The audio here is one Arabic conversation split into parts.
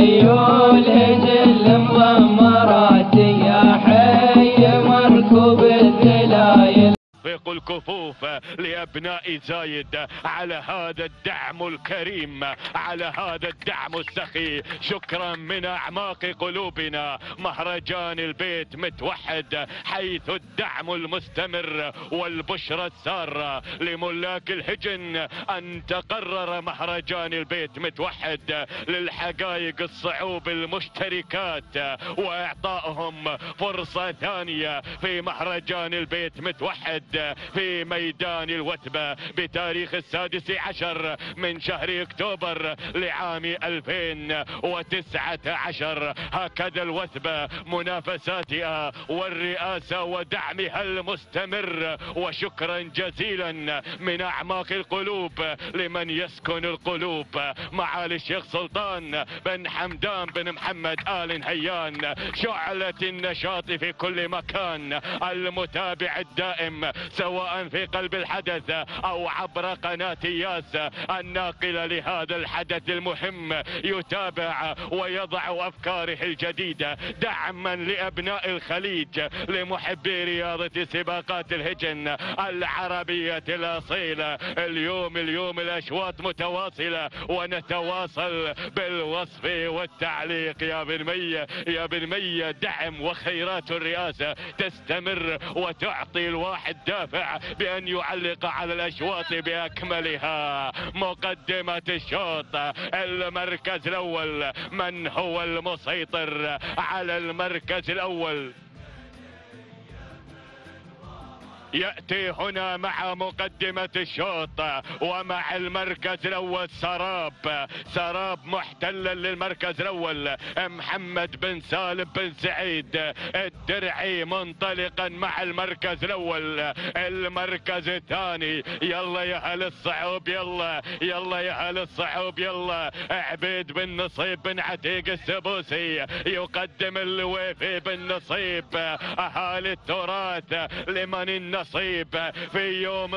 خيول هجل مضمرات يا حي مركوب الذلايل. صفق الكفوف لأبناء زايد على هذا الدعم الكريم، على هذا الدعم السخي. شكرا من أعماق قلوبنا. مهرجان البيت متوحد، حيث الدعم المستمر والبشرى السارة لملاك الهجن أن تقرر مهرجان البيت متوحد للحقائق الصعوب المشتركات وإعطائهم فرصة ثانية في مهرجان البيت متوحد في ميدان الوثبة بتاريخ 16 من شهر أكتوبر لعام 2019. هكذا الوثبة منافساتها والرئاسة ودعمها المستمر. وشكرا جزيلا من أعماق القلوب لمن يسكن القلوب، معالي الشيخ سلطان بن حمدان بن محمد آل نهيان، شعلة النشاط في كل مكان، المتابع الدائم سواء في قلب الحدث أو عبر قناة ياس الناقلة لهذا الحدث المهم، يتابع ويضع أفكاره الجديدة دعما لأبناء الخليج، لمحبي رياضة سباقات الهجن العربية الأصيلة. اليوم الأشواط متواصلة، ونتواصل بالوصف والتعليق. يا بن مية دعم وخيرات الرئاسة تستمر وتعطي الواحد دافع بأن يعلق على الأشواط بأكملها. مقدمة الشوط المركز الأول، من هو المسيطر على المركز الأول؟ يأتي هنا مع مقدمة الشوط ومع المركز الأول سراب محتلا للمركز الأول محمد بن سالم بن سعيد الدرعي منطلقا مع المركز الأول. المركز الثاني يلا يا أهل الصعوب، يلا يا أهل الصعوب، يلا عبيد بن نصيب بن عتيق السبوسي يقدم اللويفي بن نصيب. أهالي التراث لمن النصيب في يوم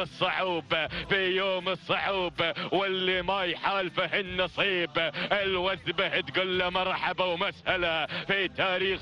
الصعوب، واللي ما يحالفه النصيب الوثبة تقول له مرحبا ومسهلا في تاريخ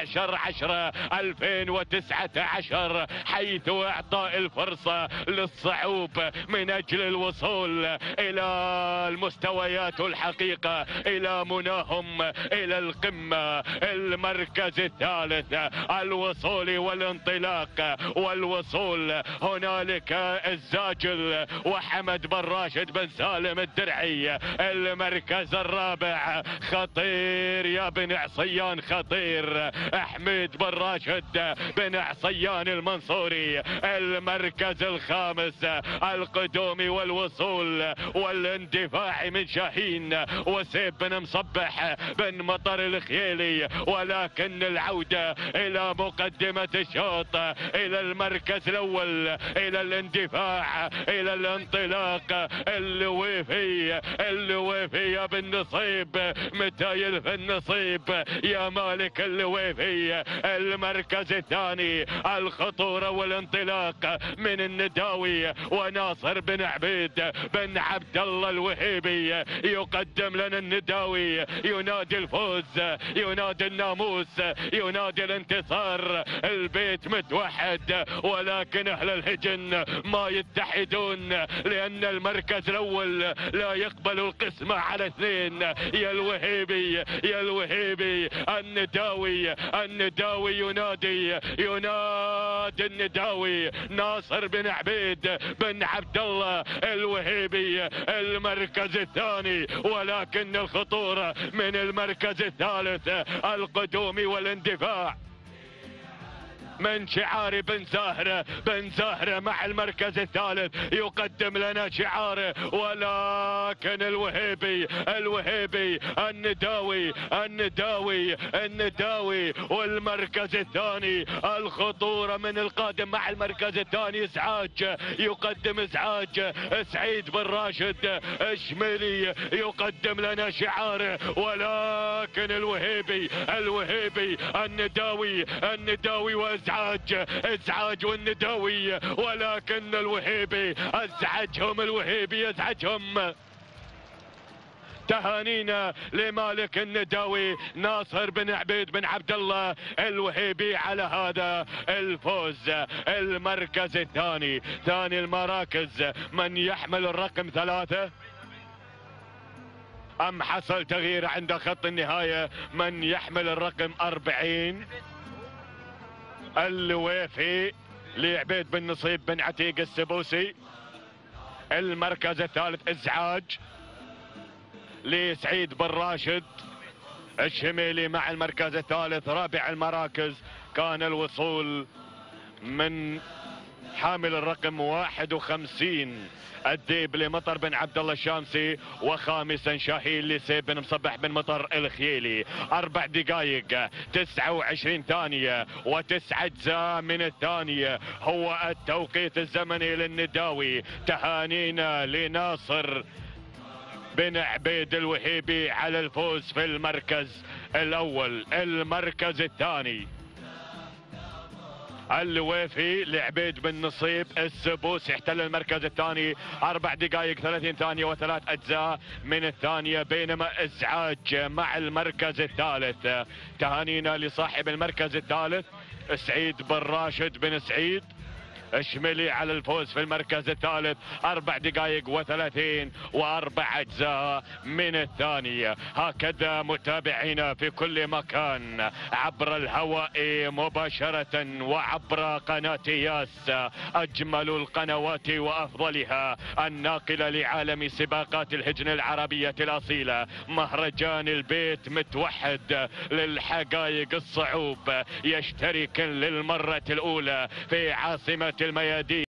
16/10/2019، حيث اعطاء الفرصة للصعوب من اجل الوصول الى المستويات الحقيقة، الى مناهم، الى القمة. المركز الثالث الوصول والانطلاق والوصول. هنالك الزاجل وحمد بن راشد بن سالم الدرعي. المركز الرابع خطير يا بن عصيان، خطير حميد بن راشد بن عصيان المنصوري. المركز الخامس القدوم والوصول والاندفاع من شاهين وسيب بن مصبح بن مطر الخيلي. ولكن العودة إلى مقدمة الشوط، إلى المركز الأول، إلى الاندفاع، إلى الانطلاق. اللويفي يا بن نصيب، متى يلف النصيب يا مالك اللويفي. المركز الثاني الخطورة والانطلاق من النداوي وناصر بن عبيد بن عبد الله الوهيبي يقدم لنا النداوي، ينادي الفوز، ينادي الناموس، ينادي الانتصار. البيت متوحد، ولكن أهل الهجن ما يتحدون، لأن المركز الأول لا يقبل القسمة على اثنين. يا الوهيبي النداوي ينادي النداوي ناصر بن عبيد بن عبد الله الوهيبي. المركز الثاني، ولكن الخطورة من المركز الثالث القدوم والاندفاع من شعار بن زاهرة مع المركز الثالث يقدم لنا شعاره. ولكن الوهيبي النداوي والمركز الثاني الخطورة من القادم مع المركز الثاني إزعاج، يقدم إزعاج سعيد بن راشد الشميلي يقدم لنا شعاره. ولكن الوهيبي النداوي وازعاج والنداوي، ولكن الوهيبي ازعجهم تهانينا لمالك النداوي ناصر بن عبيد بن عبد الله الوهيبي على هذا الفوز. المركز الثاني، ثاني المراكز من يحمل الرقم 3 أم حصل تغيير عند خط النهاية؟ من يحمل الرقم 40 الويفي لعبيد بن نصيب بن عتيق السبوسي. المركز الثالث إزعاج لسعيد بن راشد الشميلي مع المركز الثالث. رابع المراكز كان الوصول من حامل الرقم 51 الديب لمطر بن عبد الله الشامسي، وخامسا شاهين لسيب بن مصبح بن مطر الخيلي. 4 دقائق 29 ثانية و9 أجزاء من الثانية هو التوقيت الزمني للنداوي. تهانينا لناصر بن عبيد الوهيبي على الفوز في المركز الأول. المركز الثاني الويفي لعبيد بن نصيب السبوس يحتل المركز الثاني. 4 دقائق 30 ثانية و3 أجزاء من الثانية، بينما إزعاج مع المركز الثالث. تهانينا لصاحب المركز الثالث سعيد بن راشد بن سعيد الشميلي على الفوز في المركز الثالث. 4 دقائق و30 و4 أجزاء من الثانية. هكذا متابعينا في كل مكان عبر الهواء مباشرة وعبر قناة ياس، أجمل القنوات وأفضلها الناقلة لعالم سباقات الهجن العربية الأصيلة. مهرجان البيت متوحد للحقائق الصعوب يشترك للمرة الأولى في عاصمة الميادين.